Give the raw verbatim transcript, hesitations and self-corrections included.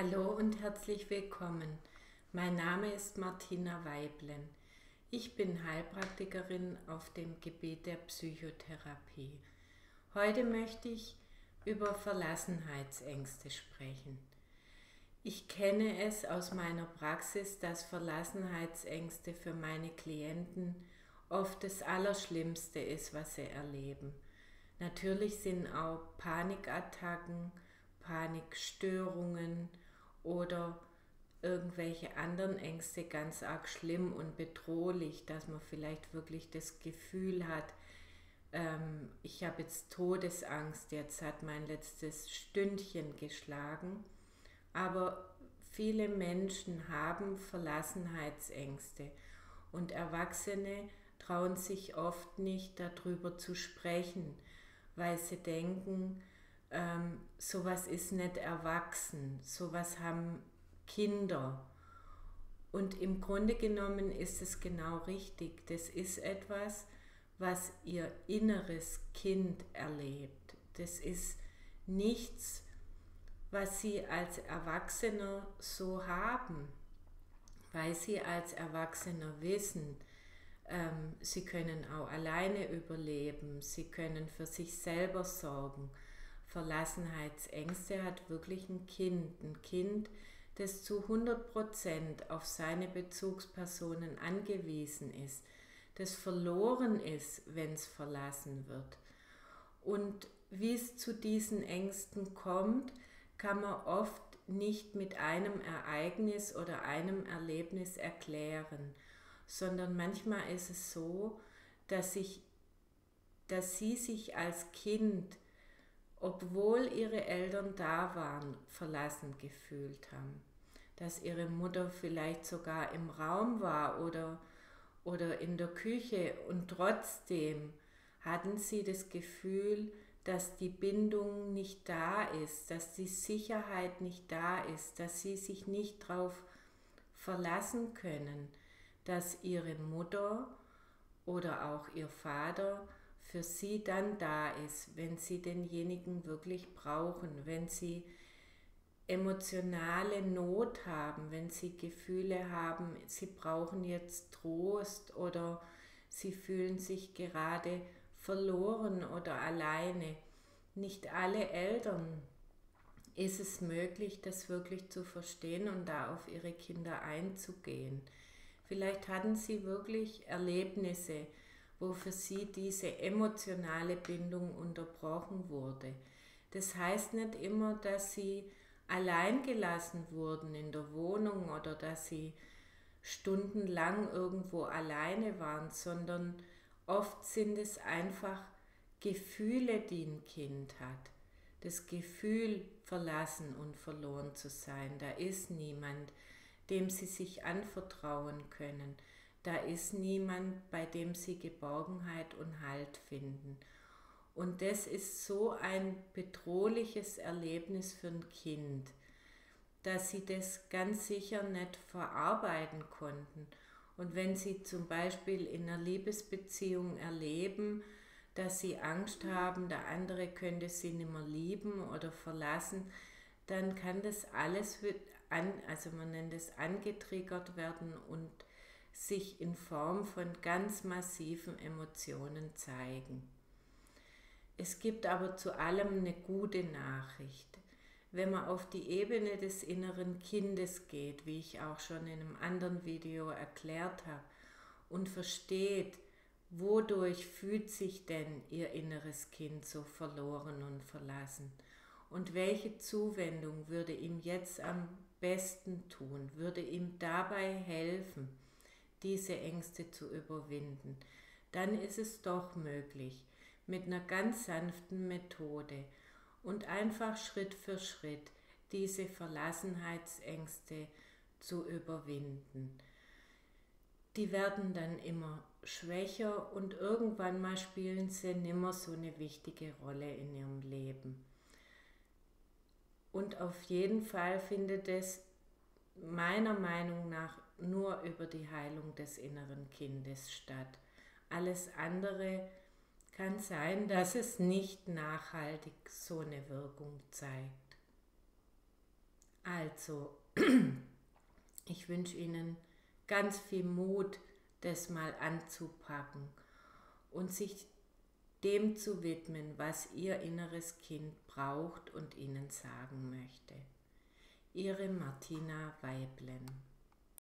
Hallo und herzlich willkommen. Mein Name ist Martina Weiblen. Ich bin Heilpraktikerin auf dem Gebiet der Psychotherapie. Heute möchte ich über Verlassenheitsängste sprechen. Ich kenne es aus meiner Praxis, dass Verlassenheitsängste für meine Klienten oft das Allerschlimmste ist, was sie erleben. Natürlich sind auch Panikattacken, Panikstörungen oder irgendwelche anderen Ängste ganz arg schlimm und bedrohlich, dass man vielleicht wirklich das Gefühl hat, ähm, ich habe jetzt Todesangst, jetzt hat mein letztes Stündchen geschlagen. Aber viele Menschen haben Verlassenheitsängste und Erwachsene trauen sich oft nicht darüber zu sprechen, weil sie denken, ähm, sowas ist nicht erwachsen, sowas haben Kinder. Und im Grunde genommen ist es genau richtig. Das ist etwas, was ihr inneres Kind erlebt. Das ist nichts, was sie als Erwachsener so haben, weil sie als Erwachsener wissen, ähm, sie können auch alleine überleben, sie können für sich selber sorgen. Verlassenheitsängste hat wirklich ein Kind, ein Kind, das zu hundert Prozent auf seine Bezugspersonen angewiesen ist, das verloren ist, wenn es verlassen wird. Und wie es zu diesen Ängsten kommt, kann man oft nicht mit einem Ereignis oder einem Erlebnis erklären, sondern manchmal ist es so, dass, ich, dass sie sich als Kind, obwohl ihre Eltern da waren, verlassen gefühlt haben. Dass ihre Mutter vielleicht sogar im Raum war oder, oder in der Küche und trotzdem hatten sie das Gefühl, dass die Bindung nicht da ist, dass die Sicherheit nicht da ist, dass sie sich nicht darauf verlassen können, dass ihre Mutter oder auch ihr Vater für sie dann da ist, wenn sie denjenigen wirklich brauchen, wenn sie emotionale Not haben, wenn sie Gefühle haben, sie brauchen jetzt Trost oder sie fühlen sich gerade verloren oder alleine. Nicht alle Eltern ist es möglich, das wirklich zu verstehen und da auf ihre Kinder einzugehen. Vielleicht hatten sie wirklich Erlebnisse, wo für sie diese emotionale Bindung unterbrochen wurde. Das heißt nicht immer, dass sie allein gelassen wurden in der Wohnung oder dass sie stundenlang irgendwo alleine waren, sondern oft sind es einfach Gefühle, die ein Kind hat. Das Gefühl, verlassen und verloren zu sein. Da ist niemand, dem sie sich anvertrauen können. Da ist niemand, bei dem sie Geborgenheit und Halt finden. Und das ist so ein bedrohliches Erlebnis für ein Kind, dass sie das ganz sicher nicht verarbeiten konnten. Und wenn sie zum Beispiel in einer Liebesbeziehung erleben, dass sie Angst haben, der andere könnte sie nicht mehr lieben oder verlassen, dann kann das alles, an, also man nennt es angetriggert werden und sich in Form von ganz massiven Emotionen zeigen. Es gibt aber zu allem eine gute Nachricht. Wenn man auf die Ebene des inneren Kindes geht, wie ich auch schon in einem anderen Video erklärt habe, und versteht, wodurch fühlt sich denn ihr inneres Kind so verloren und verlassen und welche Zuwendung würde ihm jetzt am besten tun, würde ihm dabei helfen, diese Ängste zu überwinden, dann ist es doch möglich, mit einer ganz sanften Methode und einfach Schritt für Schritt diese Verlassenheitsängste zu überwinden. Die werden dann immer schwächer und irgendwann mal spielen sie nimmer so eine wichtige Rolle in ihrem Leben. Und auf jeden Fall findet es meiner Meinung nach nur über die Heilung des inneren Kindes statt. Alles andere kann sein, dass es nicht nachhaltig so eine Wirkung zeigt. Also, ich wünsche Ihnen ganz viel Mut, das mal anzupacken und sich dem zu widmen, was Ihr inneres Kind braucht und Ihnen sagen möchte. Ihre Martina Weiblen.